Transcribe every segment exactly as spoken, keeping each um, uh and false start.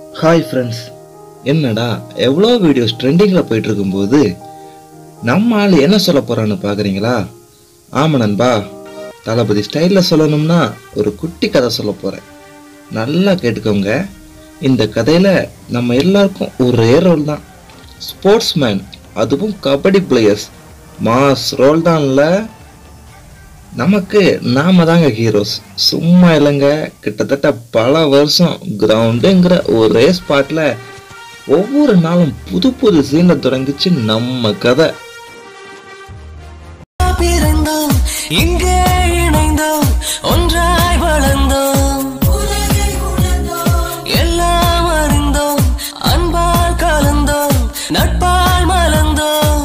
Hi friends, என்னடா எவ்வளோ videos ட்ரெண்டிங்கில் போயிட்டு இருக்கும்போது நம்ம ஆள் என்ன சொல்ல போகிறான்னு பார்க்குறீங்களா? ஆமாம் நண்பா, தளபதி ஸ்டைலில் சொல்லணும்னா ஒரு குட்டி கதை சொல்ல போகிறேன். நல்லா கேட்டுக்கோங்க. இந்த கதையில் நம்ம எல்லாருக்கும் ஒரே ரோல் தான், ஸ்போர்ட்ஸ் மேன், அதுவும் கபடி பிளேயர்ஸ். மாஸ் ரோல் தான் இல்லை, நமக்கு நாம தாங்க ஹீரோஸ். சும்மா இல்லைங்க, கிட்டத்தட்ட பல வருஷம் கிரவுண்டுங்கிற ஒரே ஸ்பாட்ல ஒவ்வொரு நாளும் புது புது சீனை தொடங்கிச்சு நம்ம கதை. இங்கே இணைந்தோம், ஒன்றாய் வளர்ந்தோம், எல்லாம் அறிந்தோம், அன்பால் கலந்தோம், நட்பால் மலர்ந்தோம்,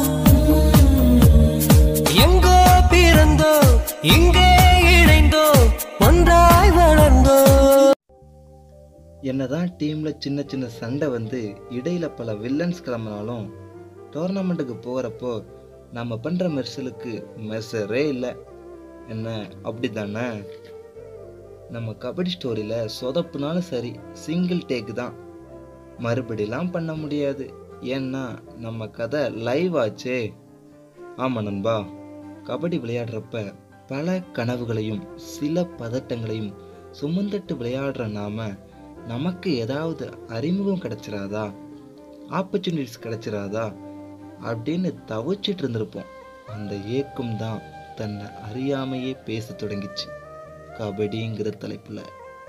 எங்கோ பிறந்தோம், இங்கே இணைந்தோம், ஒன்றாய் வளர்ந்தோம். என்னதான் டீம்ல சின்ன சின்ன சண்டை வந்து இடையில பல வில்லன்ஸ் கிளம்பினாலும் டோர்னமெண்ட்டுக்கு போகிறப்போ நம்ம பண்ற மெர்சலுக்கு மெர்சரே இல்லை. என்ன அப்படி தானே? நம்ம கபடி ஸ்டோரியில சொதப்புனாலும் சரி, சிங்கிள் டேக் தான், மறுபடிலாம் பண்ண முடியாது. ஏன்னா நம்ம கதை லைவ் ஆச்சே. ஆமா நண்பா, கபடி விளையாடுறப்ப பல கனவுகளையும் சில பதட்டங்களையும் சுமந்துட்டு விளையாடுற நாம நமக்கு ஏதாவது அறிமுகம் கிடைச்சிடாதா, ஆப்பர்ச்சுனிட்டிஸ் கிடைச்சிடாதா அப்படின்னு தவிச்சிட்டு இருந்திருப்போம். அந்த ஏக்கம் தான் தன்னை அறியாமையே பேச தொடங்கிச்சு கபடிங்கிற தலைப்புல.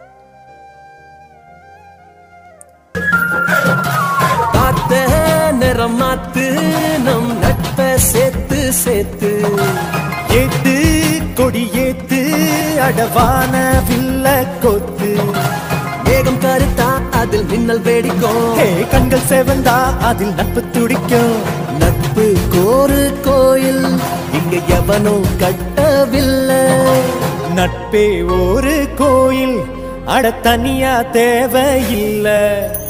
காத்த நிறம் மாத்து, நம் நட்ப சேர்த்து சேர்த்து ஏத்து கொடி ஏத்து, அடவான வில்ல கொத்து, மேகம் கருத்தா அதில் மின்னல் வேடிக்கும், கண்கள் செவந்தா அதில் நட்பு துடிக்கும். நட்பு கோரு கோயில் இங்க எவனும் கட்டவில்லை, நட்பே ஒரு கோயில், அட தனியா தேவையில்லை.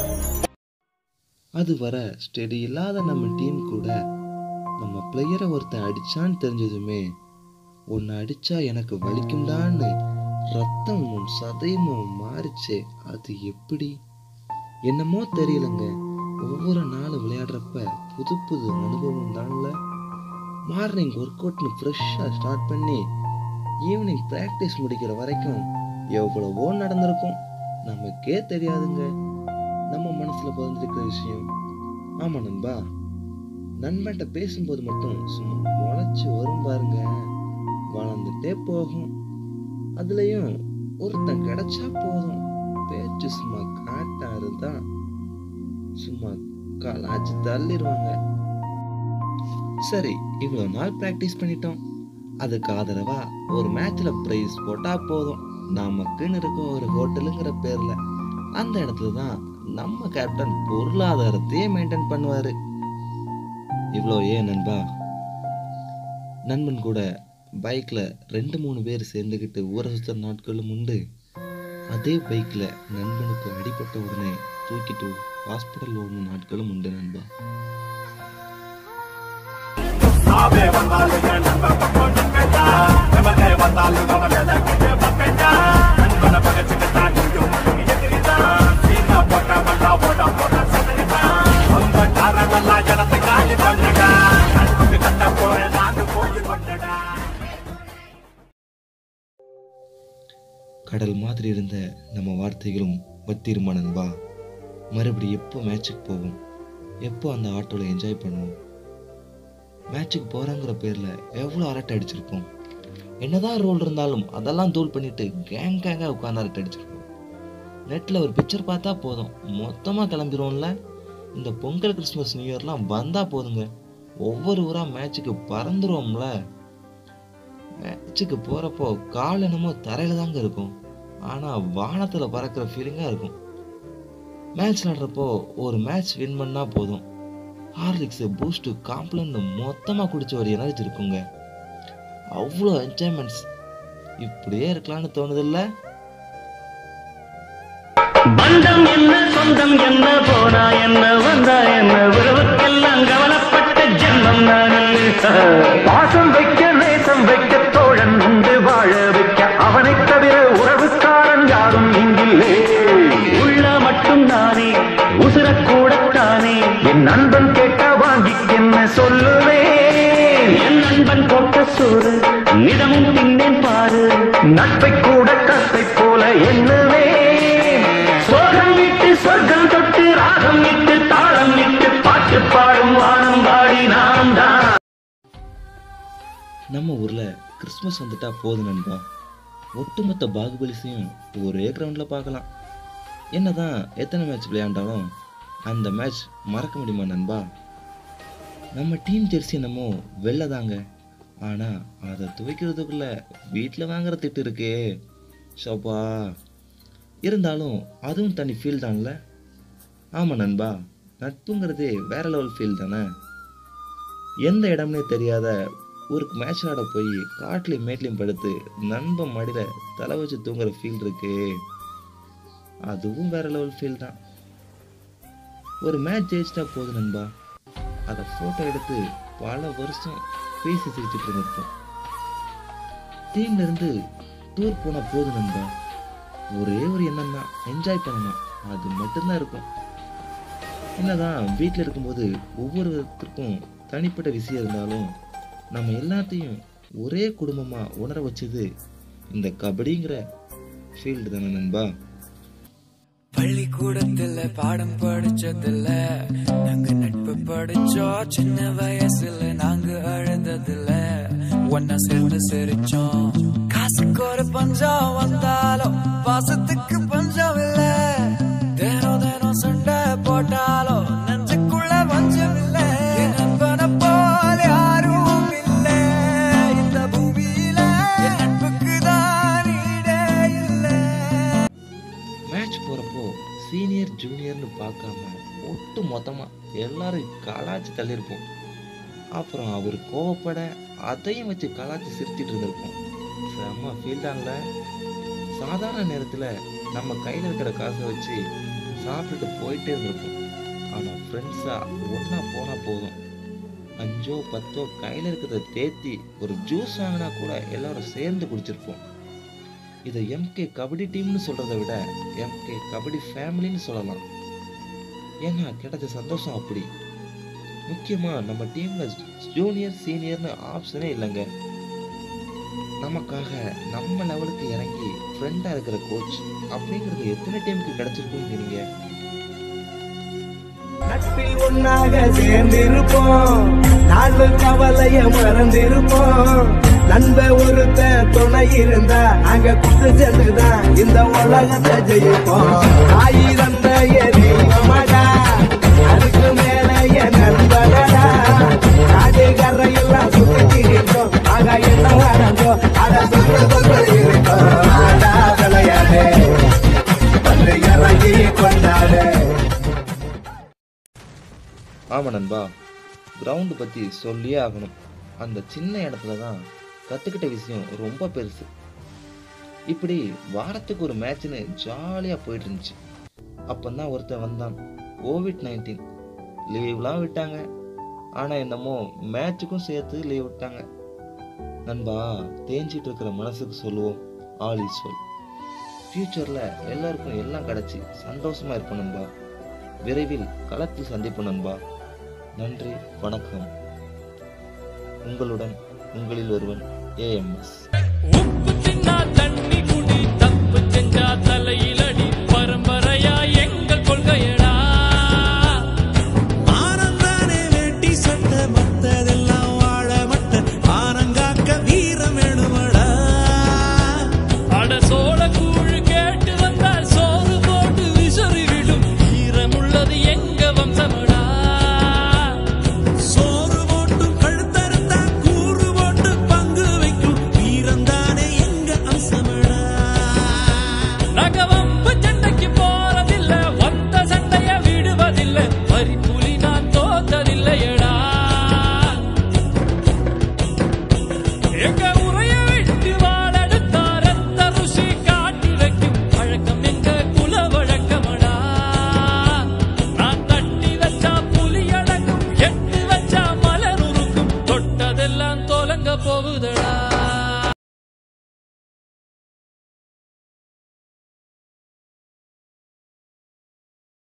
அது வர ஸ்டெடி இல்லாத நம்ம டீம் கூட நம்ம பிளேயரை ஒருத்தன் அடிச்சான்னு தெரிஞ்சதுமே, உன்னை அடிச்சா எனக்கு வலிக்கும்டான்னு ரத்தமும் சதையமும் மாறிச்சே. அது எப்படி என்னமோ தெரியலங்க. ஒவ்வொரு நாளும் விளையாடுறப்ப புது புது அனுபவம் தான்ல. மார்னிங் ஒர்க் அவுட்னு ஃப்ரெஷ்ஷாக ஸ்டார்ட் பண்ணி ஈவினிங் ப்ராக்டிஸ் முடிக்கிற வரைக்கும் எவ்வளவோ நடந்திருக்கும், நமக்கே தெரியாதுங்க. நம்ம மனசுல பதிஞ்சிருக்கிற விஷயம். ஆமா நண்பா, நண்பன்கிட்ட பேசும்போது மட்டும் சும்மா முளைச்சு வரும் பாருங்க, வளர்ந்துட்டே போகும். அதுலயும் ஒருத்தன் கிடைச்சா போதும், பேச்சு சும்மா காட்டாரு தான், சும்மா கலாச்சு தள்ளிடுவாங்க. சரி, இவ்வளவு நாள் பிராக்டிஸ் பண்ணிட்டோம், அதுக்கு ஆதரவா ஒரு மேட்ச்ல பிரைஸ் போட்டா போதும், நமக்குன்னு இருக்கும் ஒரு ஹோட்டலுங்கிற பேர்ல. அந்த இடத்துல தான் நம்ம கேப்டன் பொருளாதாரத்தையே மெயின்டைன் பண்ணுவாரு. இவ்வளோ ஏன் நண்பா, நண்பன் கூட பைக்ல ரெண்டு மூணு பேர் சேர்ந்துக்கிட்டு ஊரை சுற்றுற நாட்களும் உண்டு. அதே பைக்ல நண்பனுக்கு அடிபட்ட உடனே தூக்கிட்டு ஹாஸ்பிட்டல் ஓடுன நாட்களும் உண்டு நண்பா. கடல் மாதிரி இருந்த நம்ம வார்த்தைகளும் வத்திருமா நண்பா. மறுபடியும் எப்போ மேட்சுக்கு போவோம், எப்போ அந்த ஆட்டோவில் என்ஜாய் பண்ணுவோம். மேட்சுக்கு போகிறாங்கிற பேரில் எவ்வளோ அரட்டை அடிச்சிருப்போம். என்னதான் ரோல் இருந்தாலும் அதெல்லாம் தூள் பண்ணிட்டு கேங் கேங்காக உட்காந்து அரட்டை அடிச்சிருப்போம். நெட்டில் ஒரு பிக்சர் பார்த்தா போதும், மொத்தமாக கிளம்பிடுவோம்ல. இந்த பொங்கல் கிறிஸ்மஸ் நியூ இயர்லாம் வந்தால் போதுங்க, ஒவ்வொரு ஊராக மேட்சுக்கு பறந்துருவோம்ல. மேட்சுக்கு போகிறப்போ கால் என்னமோ தரையில் தாங்க இருக்கும், ஆனால் வானத்தில் பறக்கிற ஃபீலிங்காக இருக்கும். மேட்ச் விளாடுறப்போ ஒரு மேட்ச் வின் பண்ணால் போதும், ஹார்லிக்ஸு பூஸ்ட்டு காம்ப்ளன்னு மொத்தமாக குடிச்ச ஒரு எனர்ஜி இருக்குங்க. அவ்வளோ என்ஜாய்மெண்ட்ஸ். இப்படியே இருக்கலாம்னு தோணுதில்ல? பந்தம் என்ன சொந்தம் என்ன, போனா என்ன வந்தா என்ன, உறவுக்கெல்லாம் கவலைப்பட்ட ஜென்மம் நானில். பாசம் வைக்க நேசம் வைக்க தோழன் உண்டு வாழ வைக்க, அவனை தவிர உறவுக்காரன் யாரும் இங்கில்லை. உள்ள மட்டும் நானே நண்பன் கேட்ட வாங்கி என்ன சொல்லுவேன் என் நண்பன் போட்ட சோறு நிதமும் தின்னேன் பாரு நட்பை கூட கத்தை போல எண்ணுவேன் சோகம் விட்டு சொர்க்கம் தொட்டு ராகம் விட்டு தாளம் விட்டு பாட்டு பாடும் வானம் பாடி நான் தான். நம்ம ஊர்ல கிறிஸ்மஸ் வந்துட்டா போதும் நண்பா, ஒட்டுமொத்த பாகுபலிசையும் ஒரே கிரவுண்ட்ல பார்க்கலாம். என்னதான் எத்தனை மேட்ச் விளையாண்டாலும் அந்த மேட்ச் மறக்க முடியுமா நண்பா? நம்ம டீம் ஜெர்சி என்னமோ வெள்ளதாங்க, ஆனா அதை துவைக்கிறதுக்குள்ள வீட்டில் வாங்குற திட்டு இருக்கே ஷோப்பா. இருந்தாலும் அதுவும் தனி ஃபீல் தான்ல. ஆமாம் நண்பா, நட்புங்கிறதே வேற லெவல் ஃபீல் தானே. எந்த இடம்னே தெரியாத ஊருக்கு மேட்ச் ஆட போய் காட்டுலையும் மேட்லையும் படுத்து நண்பன் மடியில் தலை வச்சு தூங்குற ஃபீல் இருக்கு, அதுவும் வேற லெவல் ஃபீல் தான். ஒரு மேட்ச் ஜெயிச்சிட்டா போதும் நண்பா, அதை ஃபோட்டோ எடுத்து பல வருஷம் பேசி சிரிச்சுட்டு இருந்திருப்போம். டீம்ல இருந்து டூர் போனா போதும் நண்பா, ஒரே ஒரு எண்ணம் தான், என்ஜாய் பண்ணணும், அது மட்டும்தான் இருக்கும். என்னதான் வீட்டில் இருக்கும்போது ஒவ்வொருத்தருக்கும் தனிப்பட்ட விஷயம் இருந்தாலும் நம்ம எல்லாத்தையும் ஒரே குடும்பமா உணர வச்சது இந்த கபடிங்கிற ஃபீல்டு தானே நண்பா. பள்ளிக்கூடத்துல பாடம் படிச்சதில்ல, நாங்க நட்பு படிச்சோம் சின்ன வயசுல, நாங்க அழுததில்ல, ஒன்னா சேர்ந்து சிரிச்சோம். காசுக்கு ஒரு பஞ்சம் வந்தாலும் பாசத்துக்கு பஞ்சம் இல்ல, தினம் தினம் சண்டை போட்டாலும் நெஞ்சுக்குள்ள பஞ்சம் இல்ல. நண்பனை போல யாரும் இல்ல இந்த பூமியில, நட்புக்கு தான் ஈடே இல்ல. மேட்ச் போறப்போ சீனியர் ஜூனியர்னு பார்க்காம ஒட்டு மொத்தமா எல்லாரும் கலாச்சி தள்ளியிருப்போம். அப்புறம் அவர் கோவப்பட அதையும் வச்சு கலாச்சி சிரிச்சிட்டு இருந்திருப்போம். செம்ம ஃபீல் தான்ல. சாதாரண நேரத்துல நம்ம கையில இருக்கிற காசை வச்சு சாப்பிட்டுட்டு போயிட்டே இருந்திருப்போம். ஆனா ஃப்ரெண்ட்ஸா ஒன்னா போனா போதும், அஞ்சோ பத்தோ கையில இருக்கிறத தேத்தி ஒரு ஜூஸ் வாங்கினா கூட எல்லாரும் சேர்ந்து குடிச்சிருப்போம். இதை எம்கே கபடி டீம்னு சொல்றதை விட எம்கே கபடி ஃபேமிலின்னு சொல்லலாம். ஏன்னா கிடைச்ச சந்தோஷம் அப்படி. முக்கியமா நம்ம டீம்ல ஜூனியர் சீனியர்னு ஆப்ஷனே இல்லைங்க. நமக்காக நம்ம லெவலுக்கு இறங்கி ஃப்ரெண்டா இருக்கிற கோச் அப்படிங்கிறது எத்தனை டீமுக்கு கிடைச்சிருக்குன்னு நீங்க நட்பில் ஒன்னாக சேர்ந்திருப்போம், நாலு கவலைய மறந்திருப்போம். நண்ப ஒருத்த துணை இருந்தா நாங்க குத்து சென்றுதான் இந்த உலகத்தை ஜெயிப்போம். ஆயிரம் தெய்வமடா, அதுக்கு மேல என் நண்பனடா, காடு கரையெல்லாம் சுத்தி இருக்கோம், ஆக என்ன வரந்தோ அதை சுற்றி கொண்டு இருக்கோம். ஆடா விளையாடு வந்து இறங்கி கொண்டாடு. ஆமா நண்பா, கிரவுண்டு பத்தி சொல்லியே ஆகணும். அந்த சின்ன இடத்துல தான் கத்துக்கிட்ட விஷயம் ரொம்ப பெருசு. இப்படி வாரத்துக்கு ஒரு மேட்ச்னு ஜாலியா போயிட்டு இருந்துச்சு. அப்பந்தான் ஒருத்தன் வந்தான், கோவிட் நைன்டீன் லீவ்லாம் விட்டாங்க. ஆனா என்னமோ மேட்சுக்கும் சேர்த்து லீவ் விட்டாங்க. நண்பா, தேஞ்சிட்டு இருக்கிற மனசுக்கு சொல்லுவோம் ஆல் இஸ் வெல். ஃபியூச்சர்ல எல்லாருக்கும் எல்லாம் கிடைச்சி சந்தோஷமா இருப்போம் நண்பா. விரைவில் களத்தில் சந்திப்போம் நண்பா. நன்றி, வணக்கம். உங்களுடன் உங்களில் ஒருவன் ஏஎம்எஸ். உப்பு தின்னா தண்ணி குடி, தப்பு செஞ்சா தலையில் அடி.